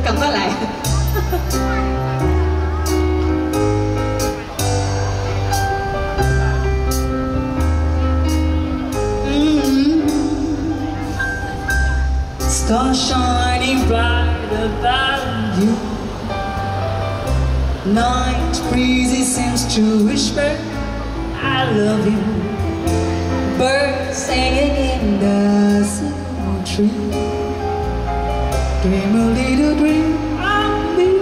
赶快来。Stars shining bright above you. Night breezes seems to whisper, I love you. Birds singing in the tree. Dream a little dream of me.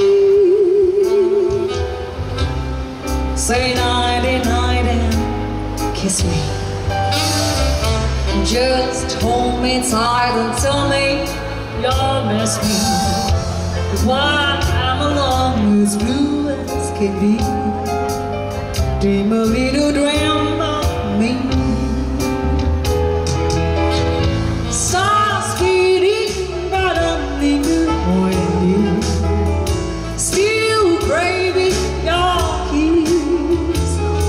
Say nighty night and kiss me. Just hold me tight and tell me you'll miss me. Why I'm alone as blue as can be. Dream a little dream of me. Stars fading, but I'm thinking of you. Still craving your kiss.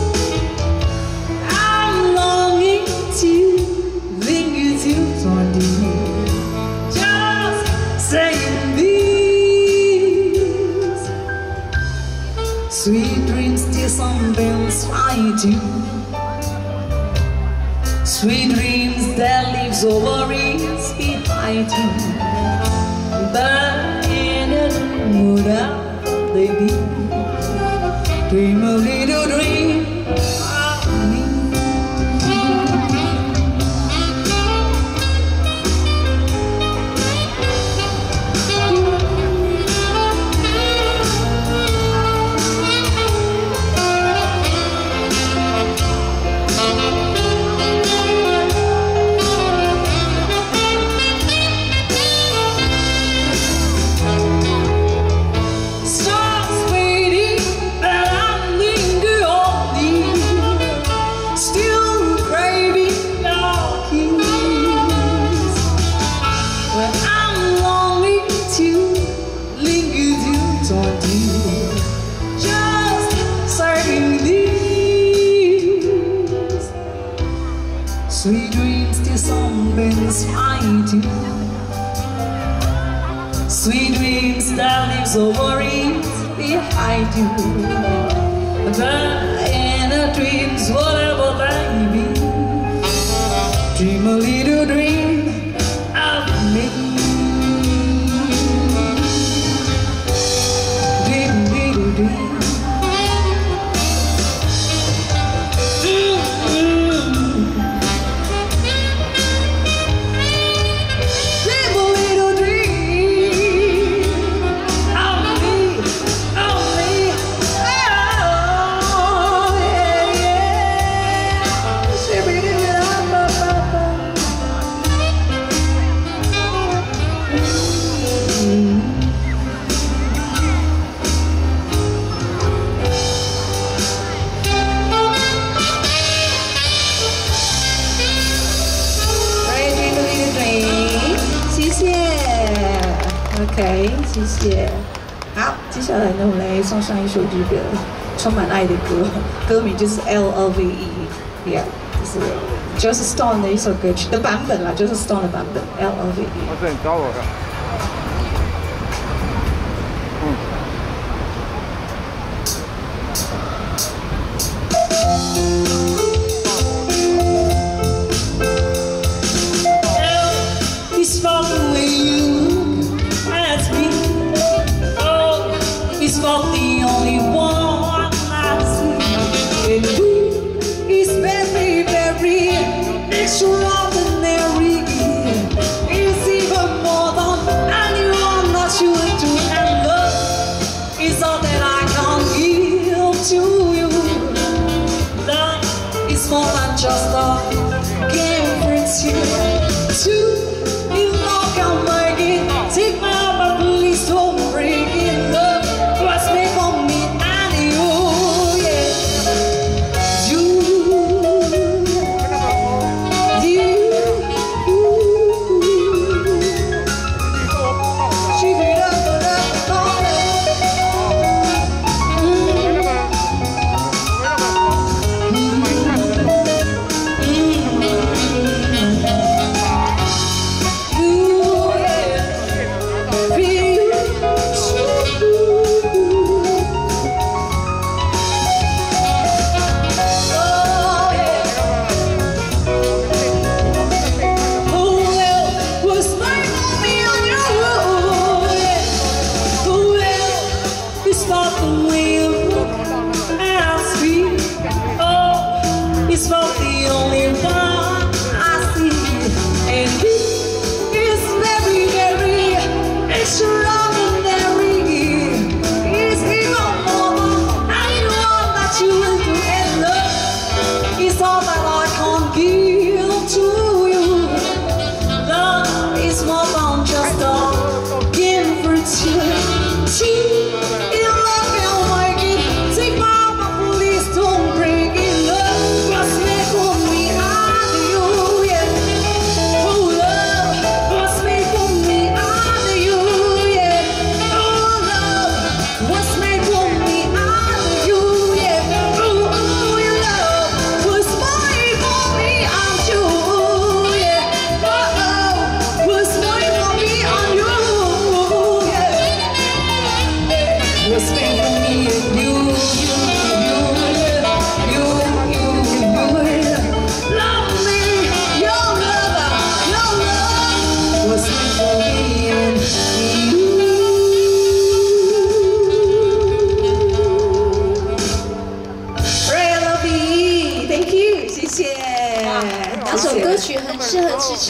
I'm longing to just saying these sweet dreams till sunbeams find you. Sweet dreams that leaves all worries behind you. But in a mood they be. Dream a little dream. Sweet dreams till sunbeams find you. Sweet dreams that leaves all worries behind you. The inner dreams, whatever they be. Dream a little dream of me. Dream a little dream. OK， 谢谢。好，接下来呢，我们来送上一首这个充满爱的歌，歌名就是 Love， 就是 Joseph Stone 的一首歌曲的版本啦，Joseph Stone 的版本 Love。 我是你找我的。 It's not the only one I see. And you is very, very extraordinary. It's even more than anyone that you do. And love is all that I can give to you. Love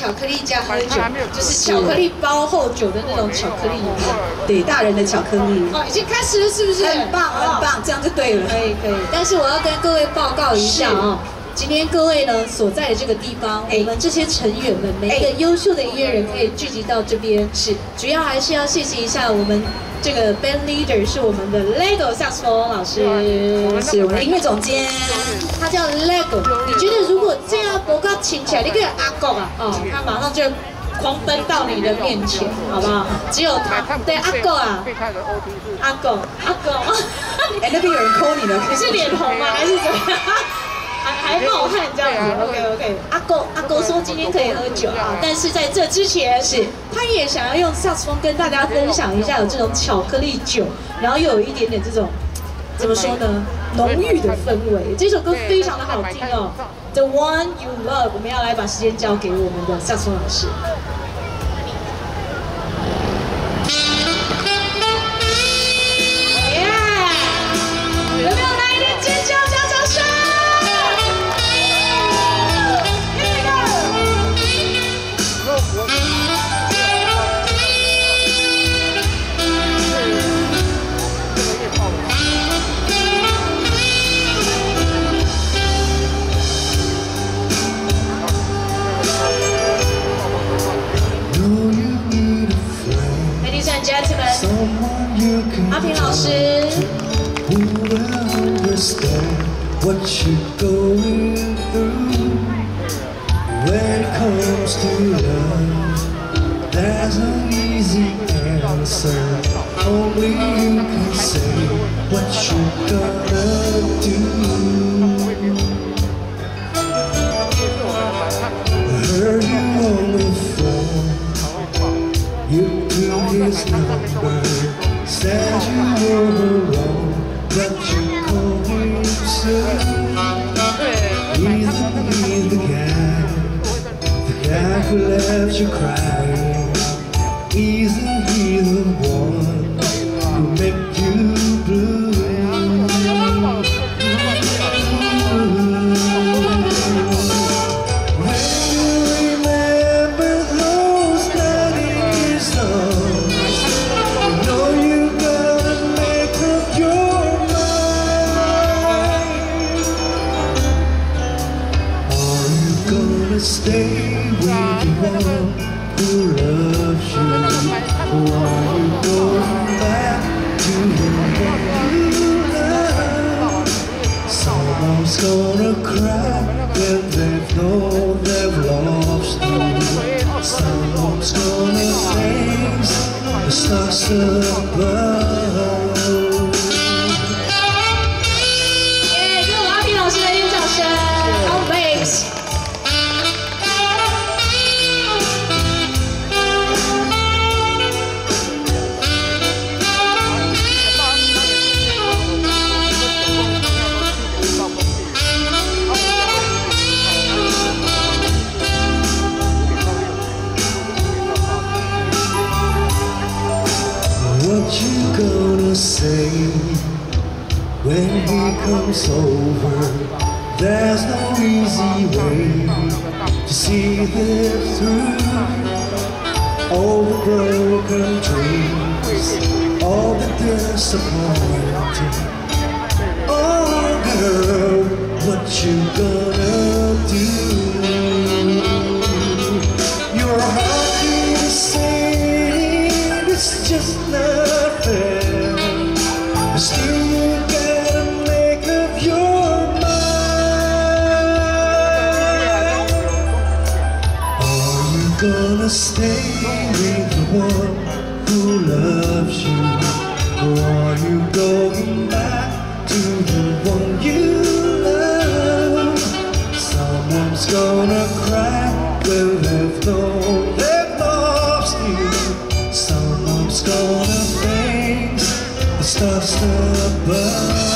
巧克力加喝酒，就是巧克力包后酒的那种巧克力饮料，对，大人的巧克力。哦，已经开始了，是不是？很棒，很棒，这样就对了。可以，可以。但是我要跟各位报告一下啊。 今天各位呢所在的这个地方，我们这些成员们，每一个优秀的音乐人可以聚集到这边，是主要还是要谢谢一下我们这个 band leader 是我们的 Lego 萨克斯风老师，是我们的音乐总监，他叫 Lego。你觉得如果这样不够亲起来，你跟阿公啊，哦，他马上就狂奔到你的面前，好不好？只有他，对阿公啊，阿公，哎，那边有人 call 你了，你是脸红吗？还是怎么样？ 还冒汗这样子 ，OK。阿狗说今天可以喝酒啊，但是在这之前，是他也想要用萨克斯风跟大家分享一下有这种巧克力酒，然后又有一点点这种怎么说呢，浓郁的氛围。这首歌非常的好听哦 ，The One You Love。我们要来把时间交给我们的萨克斯风老师。 阿平老师。What you going through when it comes to love? There's no easy answer. Only you can say what you gonna do. I heard you on the phone. You took his number, said you were wrong, but you called him soon. He's the guy who left you crying. Isn't he the one who make you blue? Stay with the one who loves you. Why you going back to the one you love? Someone's gonna cry when they know they've lost you. Someone's gonna face the stars above. 耶，给我们阿平老师来点掌声 ！On bass。 What you gonna say when he comes over? There's no easy way to see this through. All the broken dreams, all the disappointing. Oh girl, what you gonna do? Your heart is saying it's just not fair. Still you gotta make up your mind. Are you gonna stay with the one who loves you? Or are you going back to the one you love? Someone's gonna cry when they've known they've lost you. Someone's gonna face the stars above.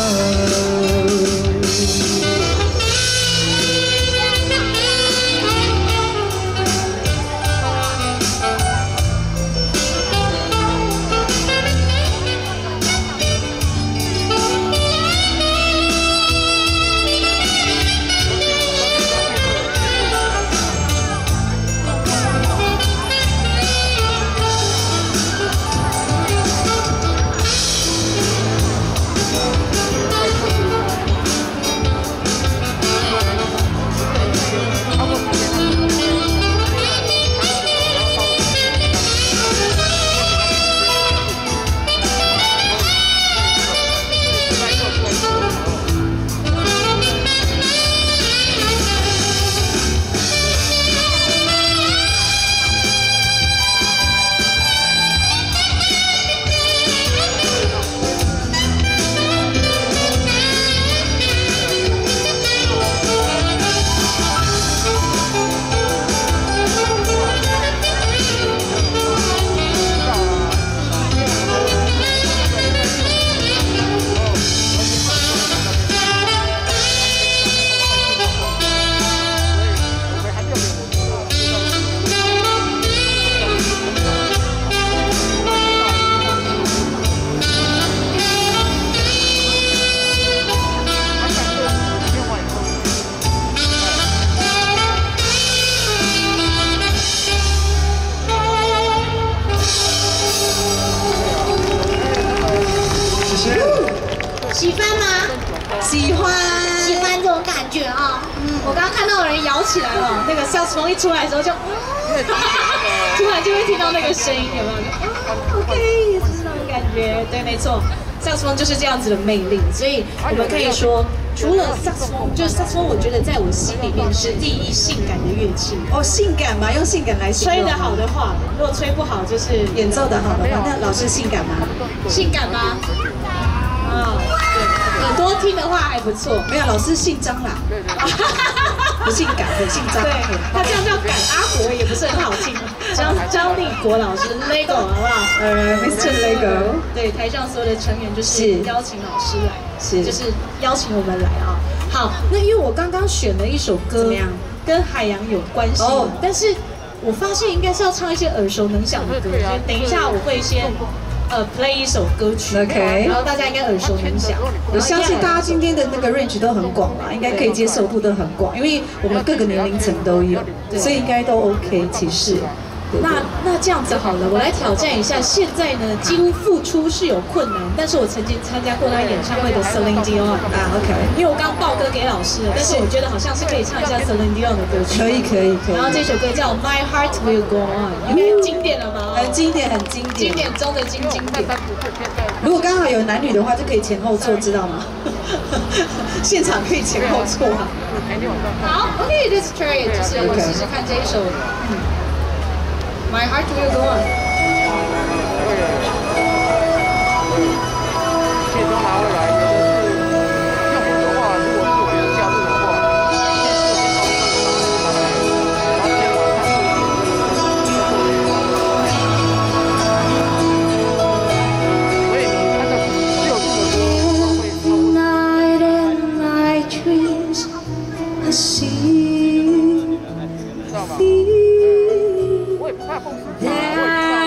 喜欢这种感觉啊。我刚刚看到有人摇起来了，那个萨克斯风一出来的时候就，突然就会听到那个声音，有没有？OK， 就是那种感觉。对，没错，萨克斯风就是这样子的魅力，所以我们可以说。除了萨克斯风，就是萨克斯风，我觉得在我心里面是第一性感的乐器。 哦，性感嘛，用性感来形容。 吹得好的话，如果吹不好，就是演奏的好的话，那老师性感吗？ 性感吗？啊，对，耳朵听的话还不错。 没有，老师姓张啦。不性感，很姓张。 对，他这样叫赶阿国也不是很好听。张立国老师 ，Lego 好不好 ？Mr. Lego。 对，台上所有的成员就是邀请老师来，就是邀请我们来啊。好，那因为我刚刚选了一首歌，怎么样？跟海洋有关系，但是我发现应该是要唱一些耳熟能详的歌，所以等一下我会先。play 一首歌曲 ，OK， 然后大家应该耳熟能详。 我相信大家今天的那个 range 都很广啦，应该可以接受度都很广，因为我们各个年龄层都有，所以应该都 OK。其实， 那这样子好了，我来挑战一下。现在呢，几乎复出是有困难，但是我曾经参加过他演唱会的 Celine Dion 啊 ，OK。 因为我刚报歌给老师了，但是我觉得好像是可以唱一下 Celine Dion 的歌曲。 可以。 然后这首歌叫 My Heart Will Go On， 应该很经典了吧？ 很经典，很经典。 经典中的经典。 如果刚好有男女的话，就可以前后座，知道吗？现场可以前后座。 好 ，OK，Let's try it， 就是我试试看这一首。My heart will go on。 最终拿回来的是用我的话，如果是我别人加入的话，所以你看到6度的时候会。Night in my dreams, I see. 知道吗？我也不怕风湿。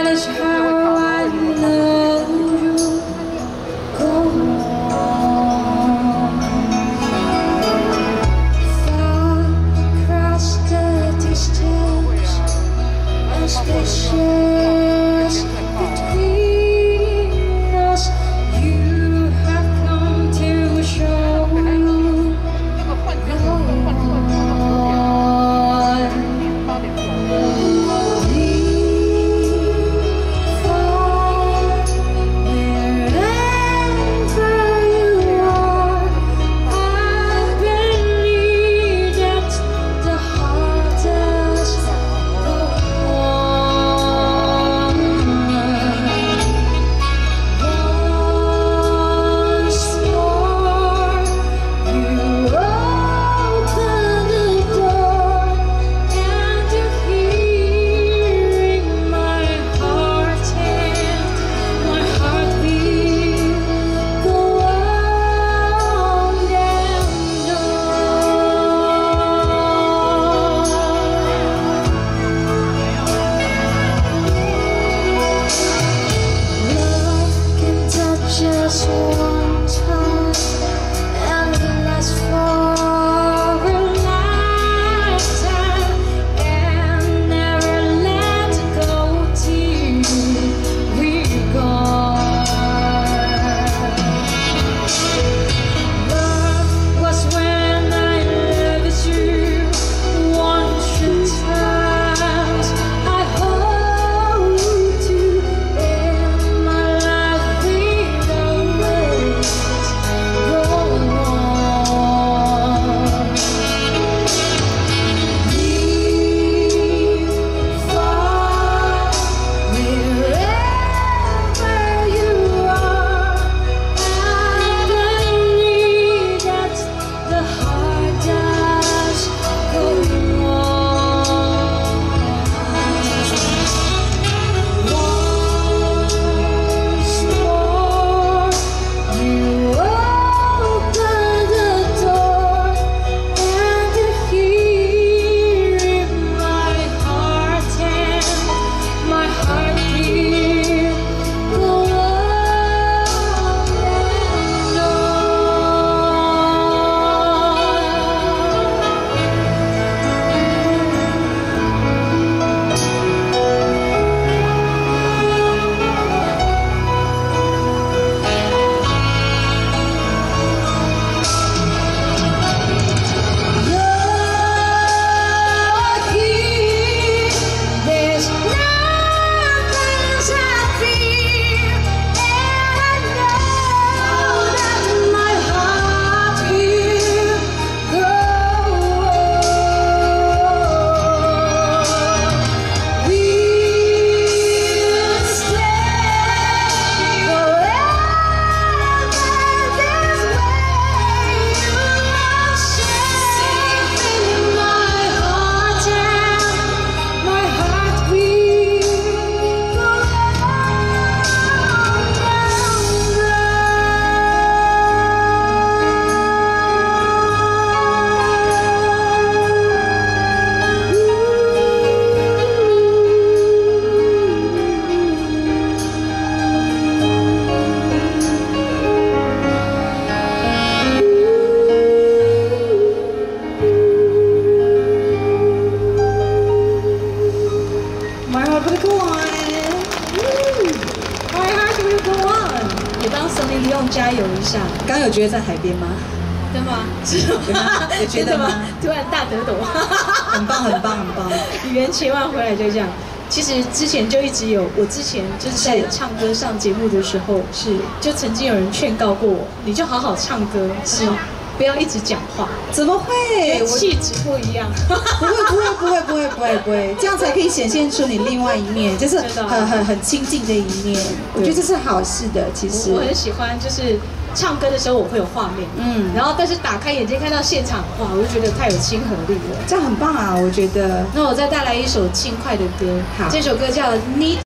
你不用加油一下。 刚有觉得在海边吗？ 真的吗？ 有觉得吗？ 突然大得抖， 很棒，很棒，很棒！ 语言切换回来就这样。其实之前就一直有，我之前就是在唱歌上节目的时候，就曾经有人劝告过我，你就好好唱歌，是不要一直讲话。 怎么会？ 气质不一样。 不会，这样才可以显现出你另外一面，就是很亲近的一面。我觉得这是好事的。其实我很喜欢，就是唱歌的时候我会有画面，然后但是打开眼睛看到现场，哇，我就觉得太有亲和力了， 这样很棒啊，我觉得。 那我再带来一首轻快的歌，好，这首歌叫《你》。